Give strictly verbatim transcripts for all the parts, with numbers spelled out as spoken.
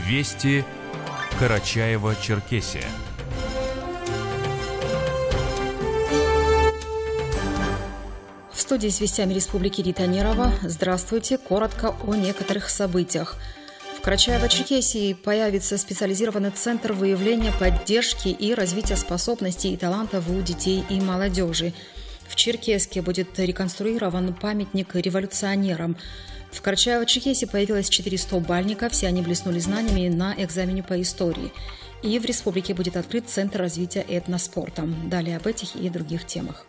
Вести Карачаево-Черкесия. В студии с вестями Республики Рита Нерова. Здравствуйте. Коротко о некоторых событиях. В Карачаево-Черкесии появится специализированный центр выявления, поддержки и развития способностей и талантов у детей и молодежи. В Черкесске будет реконструирован памятник революционерам. В Карачаево-Черкесии появилось четыре стобальника, все они блеснули знаниями на экзамене по истории. И в республике будет открыт Центр развития этноспорта. Далее об этих и других темах.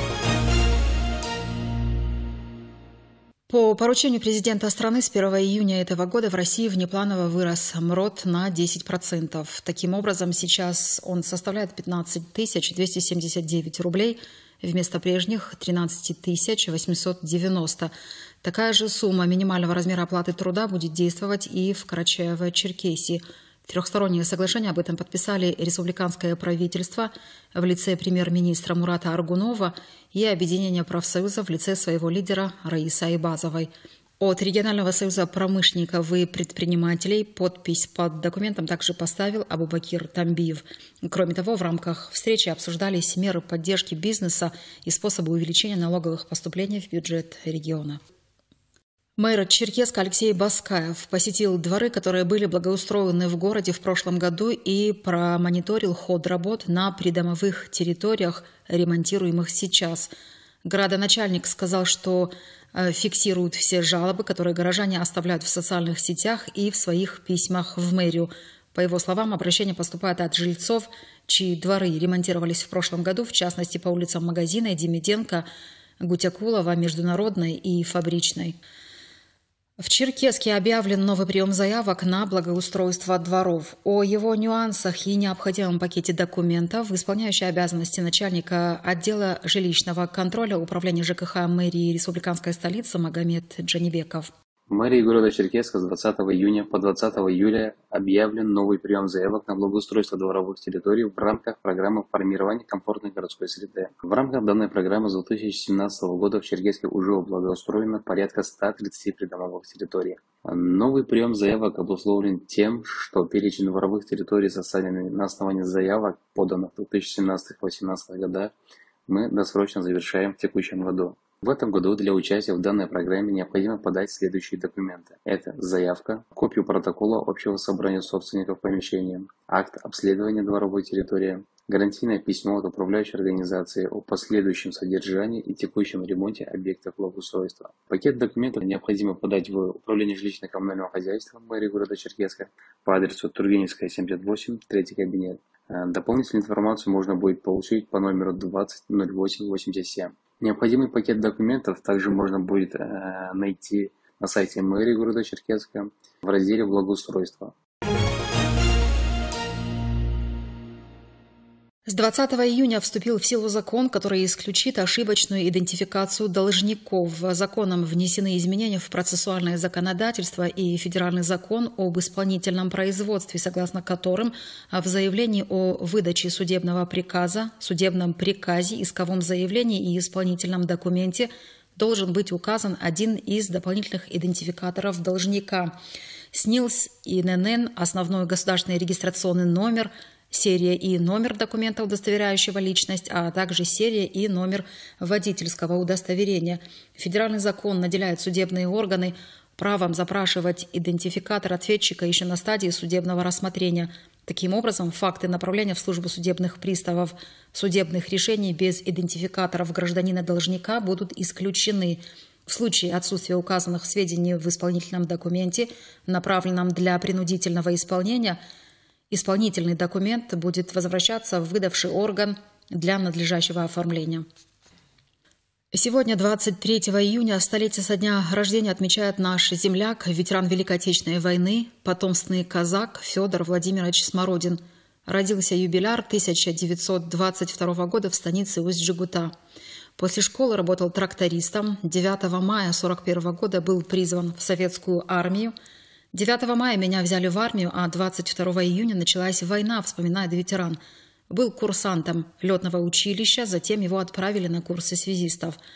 По поручению президента страны с первого июня этого года в России внепланово вырос МРОТ на десять процентов. Таким образом, сейчас он составляет пятнадцать тысяч двести семьдесят девять рублей вместо прежних тринадцать тысяч восемьсот девяносто. Такая же сумма минимального размера оплаты труда будет действовать и в Карачаево-Черкесии. Трехстороннее соглашение об этом подписали республиканское правительство в лице премьер-министра Мурата Аргунова и объединение профсоюзов в лице своего лидера Раисы Айбазовой. От регионального союза промышленников и предпринимателей подпись под документом также поставил Абубакир Тамбиев. Кроме того, в рамках встречи обсуждались меры поддержки бизнеса и способы увеличения налоговых поступлений в бюджет региона. Мэр Черкесска Алексей Баскаев посетил дворы, которые были благоустроены в городе в прошлом году, и промониторил ход работ на придомовых территориях, ремонтируемых сейчас. Градоначальник сказал, что фиксируют все жалобы, которые горожане оставляют в социальных сетях и в своих письмах в мэрию. По его словам, обращения поступают от жильцов, чьи дворы ремонтировались в прошлом году, в частности по улицам Магазина, Демиденко, Гутякулова, Международной и Фабричной. В Черкесске объявлен новый прием заявок на благоустройство дворов. О его нюансах и необходимом пакете документов исполняющий обязанности начальника отдела жилищного контроля Управления ЖКХ мэрии Республиканской столицы Магомед Джанибеков. В мэрии города Черкесска с двадцатого июня по двадцатое июля объявлен новый прием заявок на благоустройство дворовых территорий в рамках программы формирования комфортной городской среды. В рамках данной программы с две тысячи семнадцатого года в Черкеске уже благоустроено порядка ста тридцати придомовых территорий. Новый прием заявок обусловлен тем, что перечень дворовых территорий, составленный на основании заявок, поданных в две тысячи семнадцатом — две тысячи восемнадцатом годах, мы досрочно завершаем в текущем году. В этом году для участия в данной программе необходимо подать следующие документы. Это заявка, копию протокола общего собрания собственников помещения, акт обследования дворовой территории, гарантийное письмо от управляющей организации о последующем содержании и текущем ремонте объектов благоустройства. Пакет документов необходимо подать в Управление жилищно-коммунального хозяйства мэрии города Черкесска по адресу Тургеневская, семьдесят восемь, третий кабинет. Дополнительную информацию можно будет получить по номеру двадцать ноль восемь восемьдесят семь. Необходимый пакет документов также можно будет э, найти на сайте мэрии города Черкесска в разделе «Благоустройство». С двадцатого июня вступил в силу закон, который исключит ошибочную идентификацию должников. Законом внесены изменения в процессуальное законодательство и федеральный закон об исполнительном производстве, согласно которым в заявлении о выдаче судебного приказа, судебном приказе, исковом заявлении и исполнительном документе должен быть указан один из дополнительных идентификаторов должника. СНИЛС, ИНН, основной государственный регистрационный номер, серия и номер документа, удостоверяющего личность, а также серия и номер водительского удостоверения. Федеральный закон наделяет судебные органы правом запрашивать идентификатор ответчика еще на стадии судебного рассмотрения. Таким образом, факты направления в службу судебных приставов судебных решений без идентификаторов гражданина-должника будут исключены. В случае отсутствия указанных сведений в исполнительном документе, направленном для принудительного исполнения, исполнительный документ будет возвращаться в выдавший орган для надлежащего оформления. Сегодня, двадцать третьего июня, столетие со дня рождения отмечает наш земляк, ветеран Великой Отечественной войны, потомственный казак Федор Владимирович Смородин. Родился юбиляр тысяча девятьсот двадцать второго года в станице Усть-Джегута. После школы работал трактористом. девятого мая сорок первого года был призван в советскую армию. девятого мая меня взяли в армию, а двадцать второго июня началась война, вспоминает ветеран. Был курсантом летного училища, затем его отправили на курсы связистов.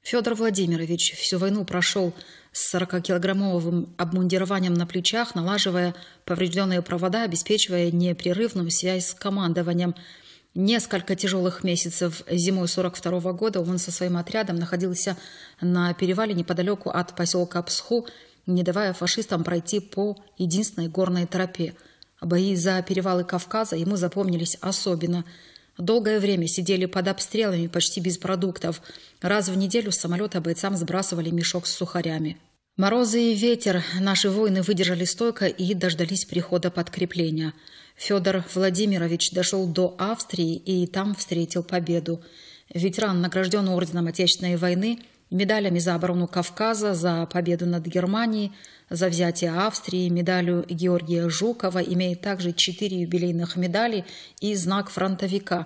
Федор Владимирович всю войну прошел с сорокакилограммовым обмундированием на плечах, налаживая поврежденные провода, обеспечивая непрерывную связь с командованием. Несколько тяжелых месяцев зимой сорок второго года он со своим отрядом находился на перевале неподалеку от поселка Псху, не давая фашистам пройти по единственной горной тропе. Бои за перевалы Кавказа ему запомнились особенно. Долгое время сидели под обстрелами почти без продуктов. Раз в неделю с самолета бойцам сбрасывали мешок с сухарями. Морозы и ветер наши воины выдержали стойко и дождались прихода подкрепления. Федор Владимирович дошел до Австрии и там встретил победу. Ветеран награжден орденом Отечественной войны, медалями за оборону Кавказа, за победу над Германией, за взятие Австрии, медалью Георгия Жукова, имеет также четыре юбилейных медали и знак фронтовика.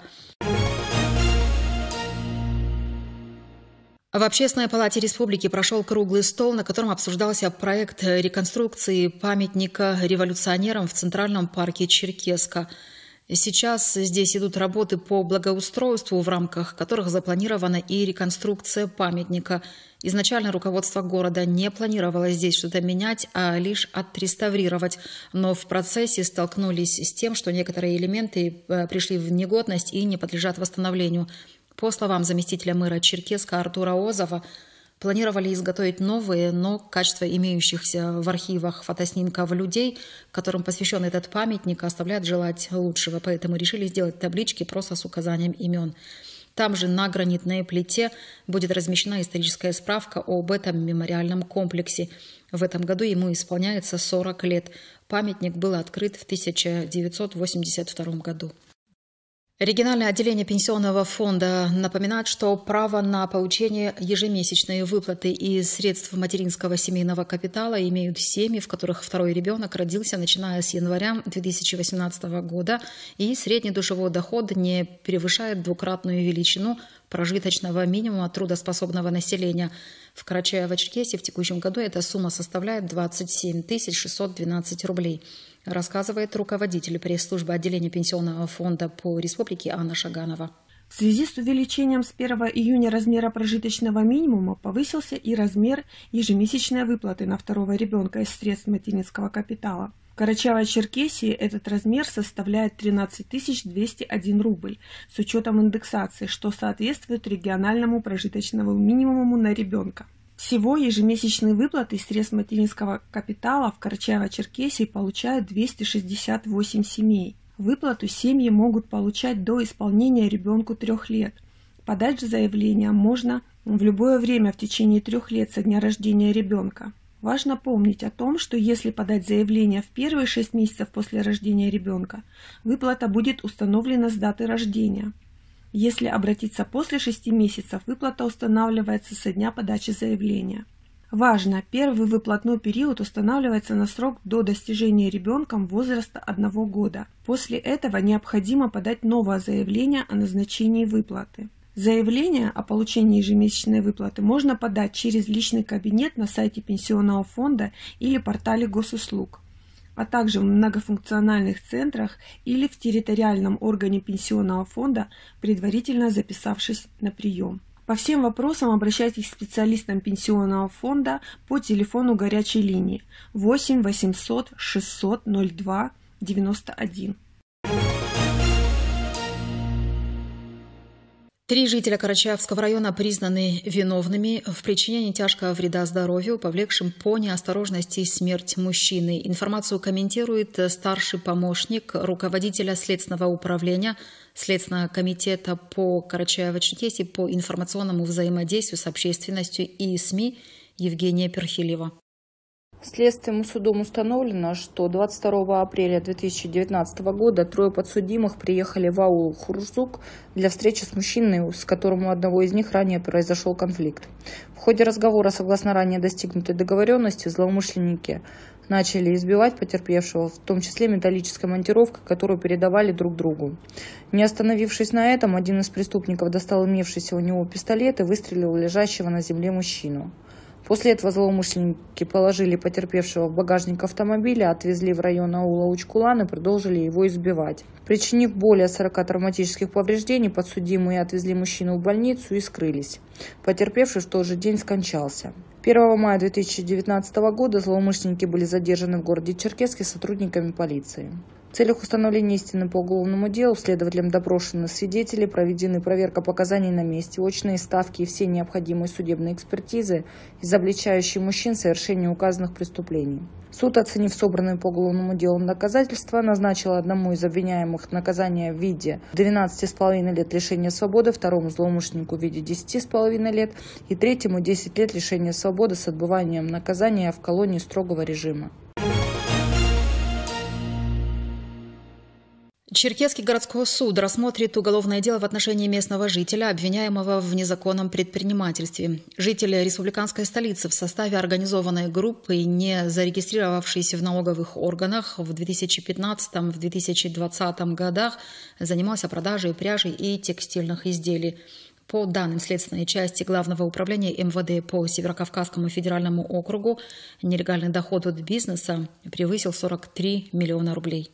В Общественной палате республики прошел круглый стол, на котором обсуждался проект реконструкции памятника революционерам в Центральном парке Черкесска. Сейчас здесь идут работы по благоустройству, в рамках которых запланирована и реконструкция памятника. Изначально руководство города не планировало здесь что-то менять, а лишь отреставрировать. Но в процессе столкнулись с тем, что некоторые элементы пришли в негодность и не подлежат восстановлению. По словам заместителя мэра Черкесска Артура Озова, планировали изготовить новые, но качество имеющихся в архивах фотоснимков людей, которым посвящен этот памятник, оставляет желать лучшего, поэтому решили сделать таблички просто с указанием имен. Там же на гранитной плите будет размещена историческая справка об этом мемориальном комплексе. В этом году ему исполняется сорок лет. Памятник был открыт в тысяча девятьсот восемьдесят втором году. Региональное отделение Пенсионного фонда напоминает, что право на получение ежемесячной выплаты из средств материнского семейного капитала имеют семьи, в которых второй ребенок родился начиная с января две тысячи восемнадцатого года, и средний душевой доход не превышает двукратную величину прожиточного минимума трудоспособного населения. В Карачаево-Черкесии в текущем году эта сумма составляет двадцать семь тысяч шестьсот двенадцать рублей. Рассказывает руководитель пресс-службы отделения Пенсионного фонда по республике Анна Шаганова. В связи с увеличением с первого июня размера прожиточного минимума повысился и размер ежемесячной выплаты на второго ребенка из средств материнского капитала. В Карачаево-Черкесии этот размер составляет тринадцать тысяч двести один рубль с учетом индексации, что соответствует региональному прожиточному минимуму на ребенка. Всего ежемесячные выплаты из средств материнского капитала в Карачаево-Черкесии получают двести шестьдесят восемь семей. Выплату семьи могут получать до исполнения ребенку трех лет. Подать же заявление можно в любое время в течение трех лет со дня рождения ребенка. Важно помнить о том, что если подать заявление в первые шесть месяцев после рождения ребенка, выплата будет установлена с даты рождения. Если обратиться после шести месяцев, выплата устанавливается со дня подачи заявления. Важно, первый выплатной период устанавливается на срок до достижения ребенком возраста одного года. После этого необходимо подать новое заявление о назначении выплаты. Заявление о получении ежемесячной выплаты можно подать через личный кабинет на сайте Пенсионного фонда или портале госуслуг, а также в многофункциональных центрах или в территориальном органе Пенсионного фонда, предварительно записавшись на прием. По всем вопросам обращайтесь к специалистам Пенсионного фонда по телефону горячей линии восемь восемьсот шестьсот ноль два девяносто один. Три жителя Карачаевского района признаны виновными в причинении тяжкого вреда здоровью, повлекшим по неосторожности смерть мужчины. Информацию комментирует старший помощник руководителя Следственного управления Следственного комитета по Карачаево-Черкесии по информационному взаимодействию с общественностью и СМИ Евгения Перхилева. Следственным судом установлено, что двадцать второго апреля две тысячи девятнадцатого года трое подсудимых приехали в аул Хурзук для встречи с мужчиной, с которым у одного из них ранее произошел конфликт. В ходе разговора, согласно ранее достигнутой договоренности, злоумышленники начали избивать потерпевшего, в том числе металлической монтировкой, которую передавали друг другу. Не остановившись на этом, один из преступников достал имевшийся у него пистолет и выстрелил в лежащего на земле мужчину. После этого злоумышленники положили потерпевшего в багажник автомобиля, отвезли в район аула Учкулан и продолжили его избивать. Причинив более сорока травматических повреждений, подсудимые отвезли мужчину в больницу и скрылись. Потерпевший в тот же день скончался. первого мая две тысячи девятнадцатого года злоумышленники были задержаны в городе Черкесске сотрудниками полиции. В целях установления истины по уголовному делу следователям допрошены свидетели, проведены проверка показаний на месте, очные ставки и все необходимые судебные экспертизы, изобличающие мужчин в совершении указанных преступлений. Суд, оценив собранные по уголовному делу доказательства, назначил одному из обвиняемых наказание в виде двенадцати с половиной лет лишения свободы, второму злоумышленнику в виде десяти с половиной лет и третьему десять лет лишения свободы с отбыванием наказания в колонии строгого режима. Черкесский городской суд рассмотрит уголовное дело в отношении местного жителя, обвиняемого в незаконном предпринимательстве. Житель республиканской столицы в составе организованной группы, не зарегистрировавшейся в налоговых органах, в две тысячи пятнадцатом — две тысячи двадцатом годах занимался продажей пряжи и текстильных изделий. По данным следственной части Главного управления эм вэ дэ по Северокавказскому федеральному округу, нелегальный доход от бизнеса превысил сорок три миллиона рублей.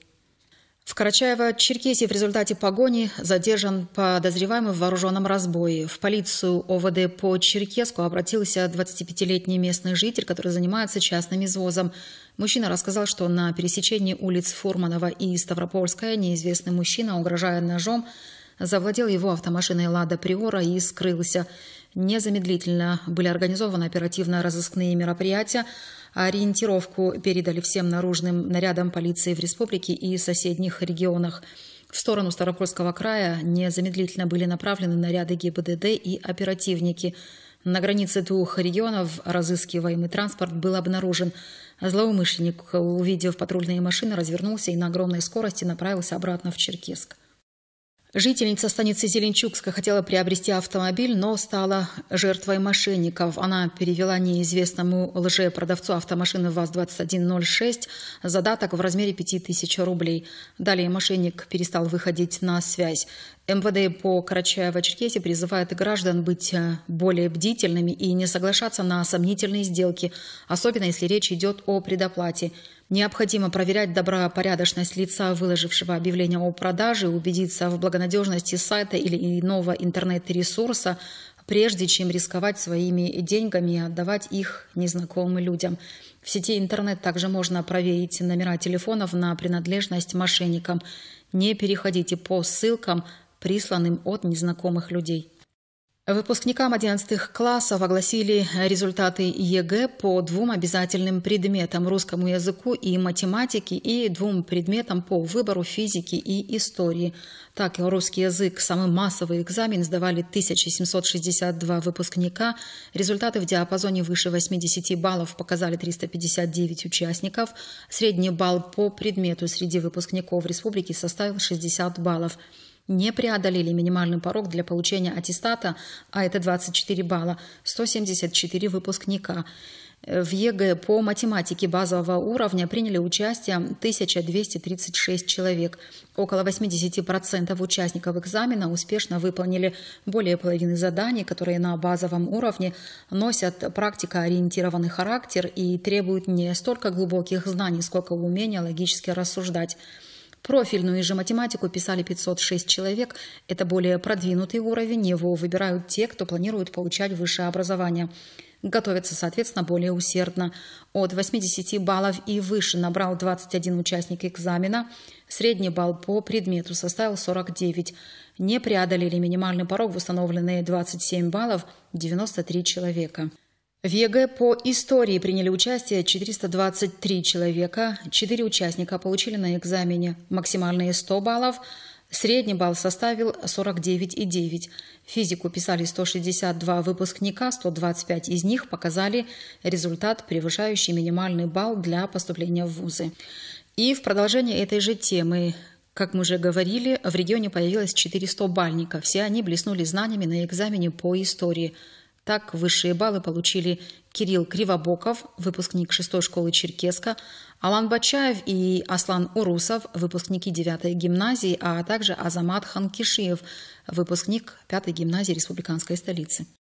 В Карачаево-Черкесии в результате погони задержан подозреваемый в вооруженном разбое. В полицию о вэ дэ по Черкесску обратился двадцатипятилетний местный житель, который занимается частным извозом. Мужчина рассказал, что на пересечении улиц Фурманова и Ставропольская неизвестный мужчина, угрожая ножом, завладел его автомашиной «Лада Приора» и скрылся. Незамедлительно были организованы оперативно-розыскные мероприятия. Ориентировку передали всем наружным нарядам полиции в республике и соседних регионах. В сторону Ставропольского края незамедлительно были направлены наряды гэ бэ дэ дэ и оперативники. На границе двух регионов разыскиваемый транспорт был обнаружен. Злоумышленник, увидев патрульные машины, развернулся и на огромной скорости направился обратно в Черкесск. Жительница станицы Зеленчукска хотела приобрести автомобиль, но стала жертвой мошенников. Она перевела неизвестному лжепродавцу автомашины ВАЗ двадцать один ноль шесть задаток в размере пяти тысяч рублей. Далее мошенник перестал выходить на связь. эм вэ дэ по Карачаево-Черкесии призывает граждан быть более бдительными и не соглашаться на сомнительные сделки, особенно если речь идет о предоплате. Необходимо проверять добропорядочность лица, выложившего объявление о продаже, убедиться в благонадежности сайта или иного интернет-ресурса, прежде чем рисковать своими деньгами и отдавать их незнакомым людям. В сети интернет также можно проверить номера телефонов на принадлежность мошенникам. Не переходите по ссылкам, присланным от незнакомых людей. Выпускникам одиннадцатых классов огласили результаты е гэ по двум обязательным предметам – русскому языку и математике, и двум предметам по выбору физики и истории. Так, русский язык, самый массовый экзамен, сдавали тысяча семьсот шестьдесят два выпускника. Результаты в диапазоне выше восьмидесяти баллов показали триста пятьдесят девять участников. Средний балл по предмету среди выпускников республики составил шестьдесят баллов. Не преодолели минимальный порог для получения аттестата, а это двадцать четыре балла, сто семьдесят четыре выпускника. В е гэ по математике базового уровня приняли участие тысяча двести тридцать шесть человек. Около восемьдесят процентов участников экзамена успешно выполнили более половины заданий, которые на базовом уровне носят практикоориентированный характер и требуют не столько глубоких знаний, сколько умения логически рассуждать. Профильную же математику писали пятьсот шесть человек. Это более продвинутый уровень. Его выбирают те, кто планирует получать высшее образование. Готовятся, соответственно, более усердно. От восьмидесяти баллов и выше набрал двадцать один участник экзамена. Средний балл по предмету составил сорок девять. Не преодолели минимальный порог в установленные двадцать семь баллов девяносто три человека. В е гэ по истории приняли участие четыреста двадцать три человека. Четыре участника получили на экзамене максимальные сто баллов. Средний балл составил сорок девять и девять. Физику писали сто шестьдесят два выпускника, сто двадцать пять из них показали результат, превышающий минимальный балл для поступления в вузы. И в продолжение этой же темы, как мы уже говорили, в регионе появилось четыре стобальника. Все они блеснули знаниями на экзамене по истории. Так, высшие баллы получили Кирилл Кривобоков, выпускник шестой школы Черкесска, Алан Бачаев и Аслан Урусов, выпускники девятой гимназии, а также Азамат Ханкишиев, выпускник пятой гимназии республиканской столицы.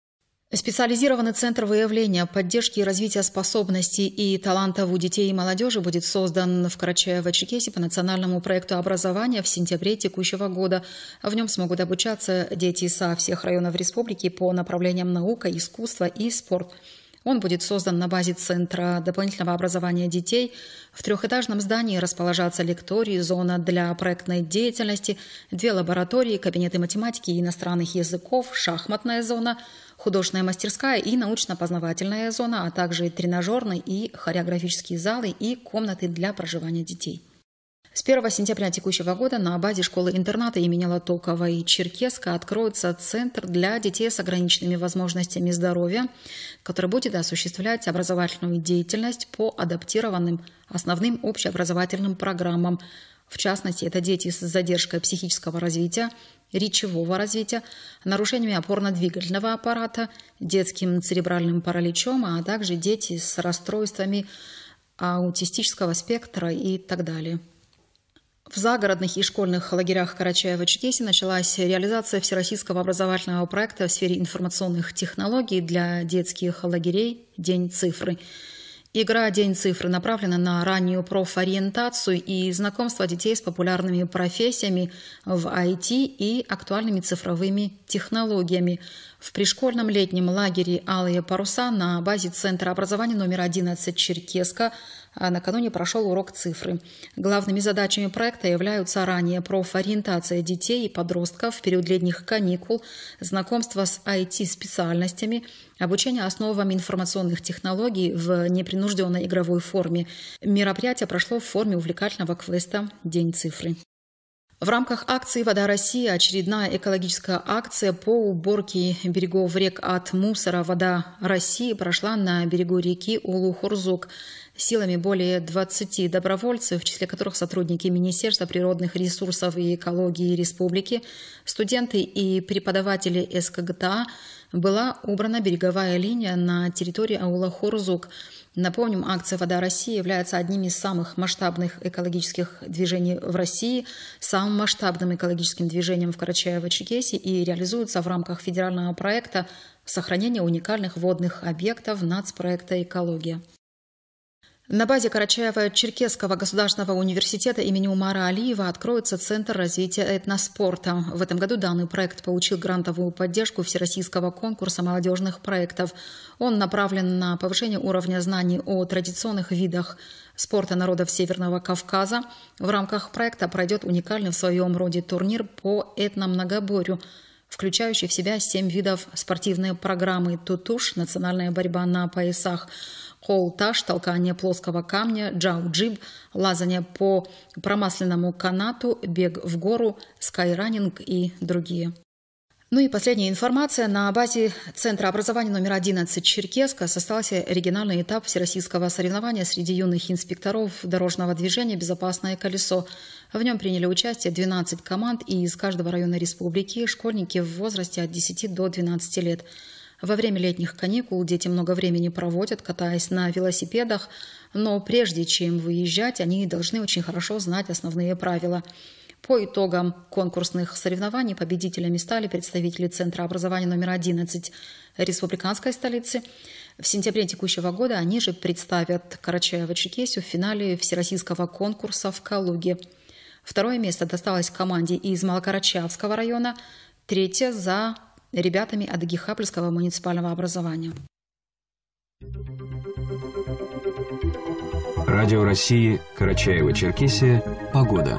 Специализированный центр выявления, поддержки и развития способностей и талантов у детей и молодежи будет создан в Карачаево-Черкесии по национальному проекту образования в сентябре текущего года. В нем смогут обучаться дети со всех районов республики по направлениям наука, искусство и спорт. Он будет создан на базе Центра дополнительного образования детей. В трехэтажном здании расположатся лектории, зона для проектной деятельности, две лаборатории, кабинеты математики и иностранных языков, шахматная зона, художественная мастерская и научно-познавательная зона, а также тренажерные и хореографические залы и комнаты для проживания детей. С первого сентября текущего года на базе школы-интерната имени Латоковой Черкесска откроется центр для детей с ограниченными возможностями здоровья, который будет осуществлять образовательную деятельность по адаптированным основным общеобразовательным программам. В частности, это дети с задержкой психического развития, речевого развития, нарушениями опорно-двигательного аппарата, детским церебральным параличом, а также дети с расстройствами аутистического спектра и так далее. В загородных и школьных лагерях Карачаево-Черкесии началась реализация всероссийского образовательного проекта в сфере информационных технологий для детских лагерей «День цифры». Игра «День цифры» направлена на раннюю профориентацию и знакомство детей с популярными профессиями в ай ти и актуальными цифровыми технологиями. В пришкольном летнем лагере «Алые паруса» на базе Центра образования номер одиннадцать Черкесска накануне прошел урок цифры. Главными задачами проекта являются ранняя профориентация детей и подростков в период летних каникул, знакомство с ай ти-специальностями, обучение основам информационных технологий в непринужденной игровой форме. Мероприятие прошло в форме увлекательного квеста «День цифры». В рамках акции «Вода России» очередная экологическая акция по уборке берегов рек от мусора «Вода России» прошла на берегу реки Улу-Хурзук. Силами более двадцати добровольцев, в числе которых сотрудники Министерства природных ресурсов и экологии республики, студенты и преподаватели эс ка гэ тэ а, была убрана береговая линия на территории аула Хурзук. Напомним, акция «Вода России» является одним из самых масштабных экологических движений в России, самым масштабным экологическим движением в Карачаево-Черкесии и реализуется в рамках федерального проекта сохранения уникальных водных объектов нацпроекта «Экология». На базе Карачаево-Черкесского государственного университета имени Умара Алиева откроется Центр развития этноспорта. В этом году данный проект получил грантовую поддержку Всероссийского конкурса молодежных проектов. Он направлен на повышение уровня знаний о традиционных видах спорта народов Северного Кавказа. В рамках проекта пройдет уникальный в своем роде турнир по этномногоборью, включающий в себя семь видов спортивной программы: тутуш, национальная борьба на поясах, холташ, толкание плоского камня, джау-джиб, лазание по промасленному канату, бег в гору, скайранинг и другие. Ну и последняя информация. На базе Центра образования номер одиннадцать Черкесска состоялся региональный этап всероссийского соревнования среди юных инспекторов дорожного движения «Безопасное колесо». В нем приняли участие двенадцать команд из каждого района республики, школьники в возрасте от десяти до двенадцати лет. Во время летних каникул дети много времени проводят, катаясь на велосипедах, но прежде чем выезжать, они должны очень хорошо знать основные правила. По итогам конкурсных соревнований победителями стали представители Центра образования номер одиннадцать республиканской столицы. В сентябре текущего года они же представят Карачаево-Черкесию в финале всероссийского конкурса в Калуге. Второе место досталось команде из Малокарачаевского района, третье за ребятами Адыгихапльского муниципального образования. Радио России, Карачаево-Черкесия, погода.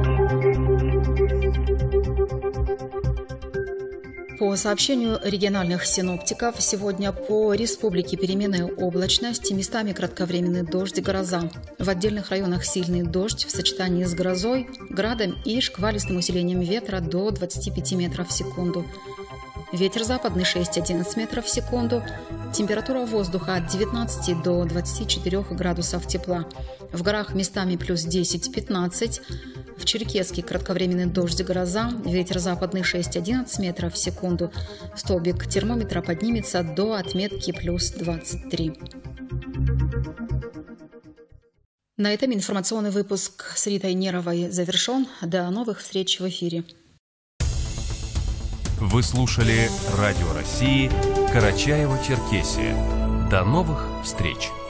По сообщению региональных синоптиков, сегодня по республике переменная облачность, местами кратковременный дождь, гроза. В отдельных районах сильный дождь в сочетании с грозой, градом и шквалистым усилением ветра до двадцати пяти метров в секунду. Ветер западный шесть-одиннадцать метров в секунду. Температура воздуха от девятнадцати до двадцати четырёх градусов тепла. В горах местами плюс десять-пятнадцать. В Черкесске кратковременный дождь, гроза. Ветер западный шесть-одиннадцать метров в секунду. Столбик термометра поднимется до отметки плюс двадцать три. На этом информационный выпуск с Ритой Неровой завершен. До новых встреч в эфире. Вы слушали Радио России Карачаево-Черкесия. До новых встреч!